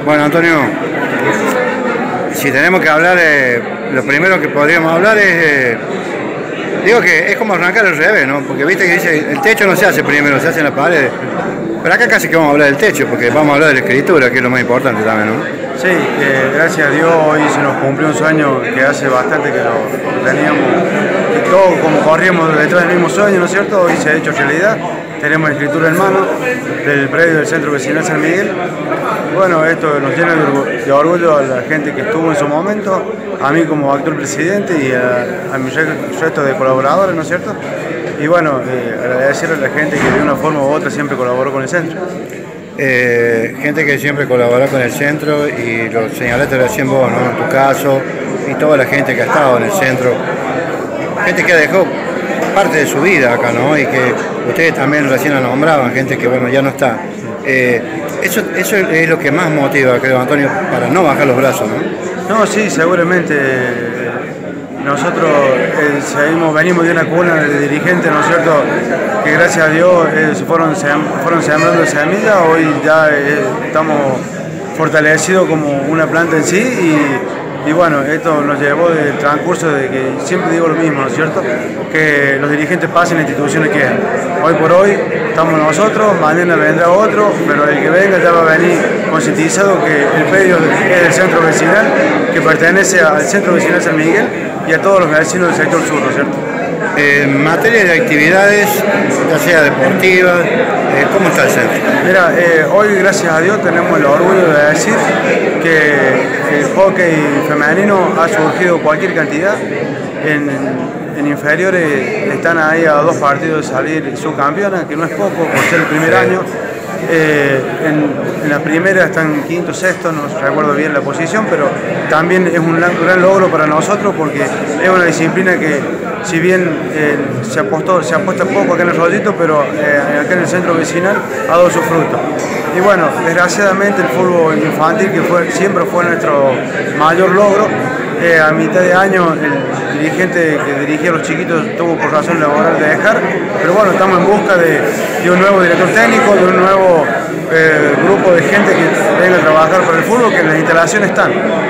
Bueno, Antonio, si tenemos que hablar, lo primero que podríamos hablar es, digo que es como arrancar al revés, ¿no? Porque viste que dice, el techo no se hace primero, se hace en la pared. Pero acá casi que vamos a hablar del techo, porque vamos a hablar de la escritura, que es lo más importante también, ¿no? Sí, gracias a Dios hoy se nos cumplió un sueño que hace bastante que lo teníamos, y todos como corríamos detrás del mismo sueño, ¿no es cierto? Hoy se ha hecho realidad. Tenemos la escritura en mano del predio del Centro Vecinal San Miguel. Bueno, esto nos llena de orgullo a la gente que estuvo en su momento, a mí como actual presidente y a mi resto de colaboradores, ¿no es cierto? Y bueno, agradecerle a la gente que de una forma u otra siempre colaboró con el centro. Gente que siempre colaboró con el centro y lo señalaste recién vos, ¿no? En tu caso y toda la gente que ha estado en el centro, gente que dejó parte de su vida acá, ¿no? Y que ustedes también recién la nombraban, gente que bueno ya no está. Eso es lo que más motiva, creo, Antonio, para no bajar los brazos, ¿no? No, sí, seguramente. Nosotros venimos de una cuna de dirigentes, ¿no es cierto?, que gracias a Dios fueron sembrando semillas. Hoy ya estamos fortalecidos como una planta en sí y bueno, esto nos llevó del transcurso de que siempre digo lo mismo, ¿no es cierto?, que los dirigentes pasen, las instituciones quedan. Hoy por hoy estamos nosotros, mañana vendrá otro, pero el que venga ya va a venir concientizado que el predio es del centro vecinal, que pertenece al Centro Vecinal San Miguel y a todos los vecinos del sector sur, ¿no es cierto? En materia de actividades, ya sea deportivas, ¿cómo está el centro? Mira, hoy gracias a Dios tenemos el orgullo de decir que el hockey femenino ha surgido cualquier cantidad. En inferiores están ahí a 2 partidos de salir subcampeona, que no es poco por ser el primer año. En la primera están quinto, sexto, no recuerdo bien la posición, pero también es un gran logro para nosotros porque es una disciplina que, si bien se apuesta poco acá en el Rollito, pero acá en el centro vecinal ha dado su fruto. Y bueno, desgraciadamente el fútbol infantil, que siempre fue nuestro mayor logro, a mitad de año el dirigente que dirigía a los chiquitos tuvo por razón laboral de dejar, pero bueno, estamos en busca de un nuevo director técnico, de un nuevo grupo de gente que venga a trabajar para el fútbol, que las instalaciones están.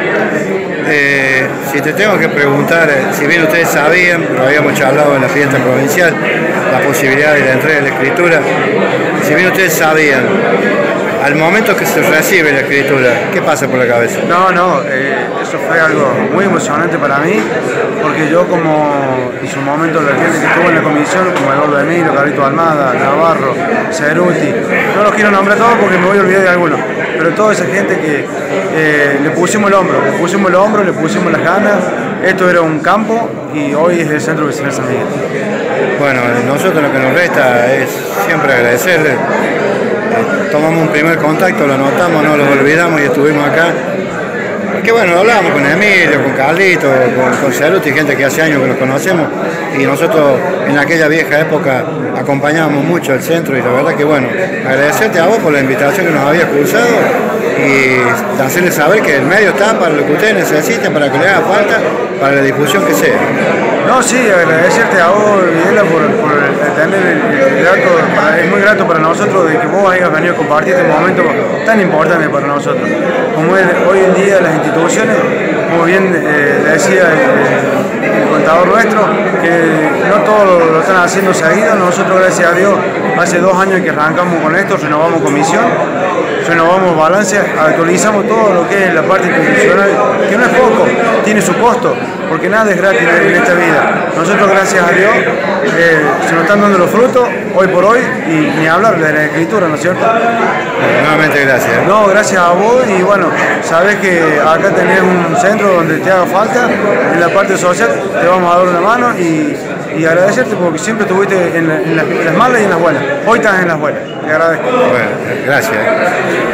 Si te tengo que preguntar, si bien ustedes sabían, lo habíamos charlado en la fiesta provincial, la posibilidad de la entrega de la escritura, si bien ustedes sabían, al momento que se recibe la escritura, ¿qué pasa por la cabeza? No, eso fue algo muy emocionante para mí, porque yo como en su momento la gente que estuvo en la comisión, como Eduardo Emilio, Carlito Almada, Navarro, Ceruti, no los quiero nombrar todos porque me voy a olvidar de algunos, pero toda esa gente que le pusimos el hombro, le pusimos las ganas. Esto era un campo y hoy es el Centro Vecinal San Miguel. Bueno, nosotros lo que nos resta es siempre agradecerle. Tomamos un primer contacto, lo anotamos, no lo olvidamos y estuvimos acá. Que bueno, hablábamos con Emilio, con Carlito, con Ceruti, gente que hace años que nos conocemos, y nosotros en aquella vieja época acompañábamos mucho al centro, y la verdad que bueno, agradecerte a vos por la invitación que nos habías cruzado y hacerles saber que el medio está para lo que ustedes necesiten, para que les haga falta, para la difusión que sea. No, sí, agradecerte a vos, Videla, por tener el dato. Es muy grato para nosotros de que vos hayas venido a compartir este momento tan importante para nosotros. Como es hoy en día las instituciones, como bien decía el contador nuestro, que no todos lo están haciendo seguido. Nosotros, gracias a Dios, hace 2 años que arrancamos con esto, renovamos comisión, renovamos balance, actualizamos todo lo que es la parte institucional, que no es poco, tiene su costo, porque nada es gratis en esta vida. Nosotros, gracias a Dios, se nos están dando los frutos hoy por hoy, y ni hablar de la escritura, ¿no es cierto? Nuevamente gracias. No, gracias a vos, y bueno, sabés que acá tenés un centro donde te haga falta, en la parte social te vamos a dar una mano y agradecerte porque siempre estuviste en las malas y en las buenas. Hoy estás en las buenas, te agradezco. Bueno, gracias.